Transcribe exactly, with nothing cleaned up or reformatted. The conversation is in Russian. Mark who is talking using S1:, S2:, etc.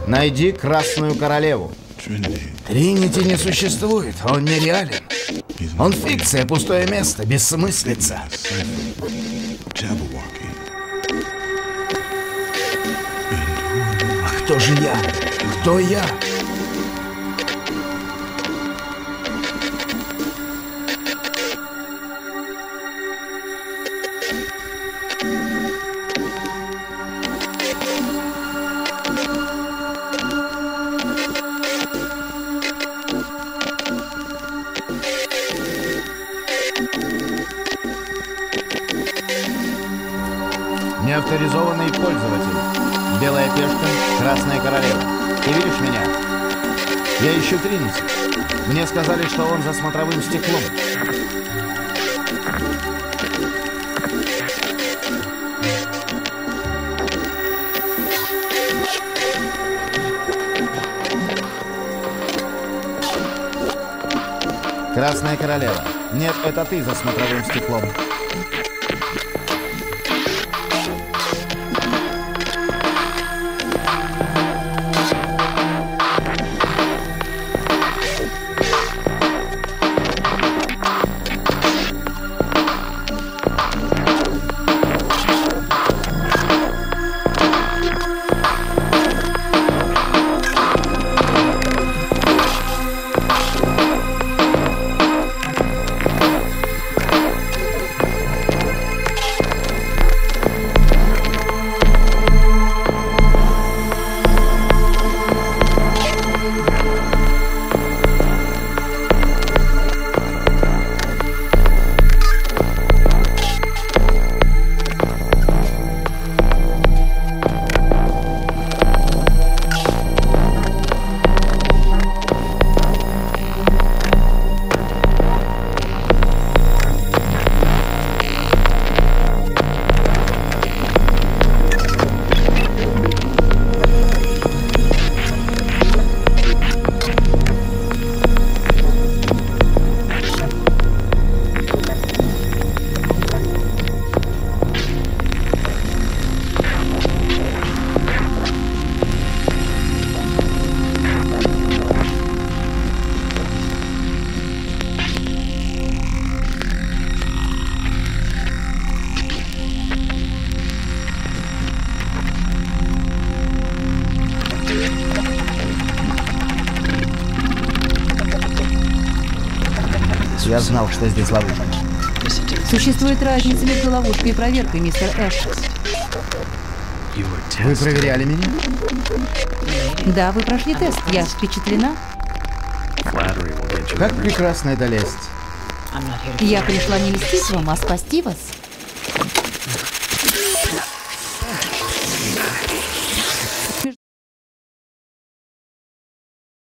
S1: Найди Красную Королеву. Тринити не существует, он нереален. Он фикция, пустое место, бессмыслица. А кто же я? Кто я? Неавторизованный пользователь. Белая пешка, Красная Королева. Ты видишь меня? Я ищу Тринити. Мне сказали, что он за смотровым стеклом. Красная Королева. Нет, это ты за смотровым стеклом. Я знал, что здесь ловушка.
S2: Существует разница между ловушкой и проверкой, мистер Эш.
S1: Вы проверяли меня?
S2: Да, вы прошли тест. Я впечатлена.
S1: Как прекрасно это лесть.
S2: Я пришла не льстить вам, а спасти вас.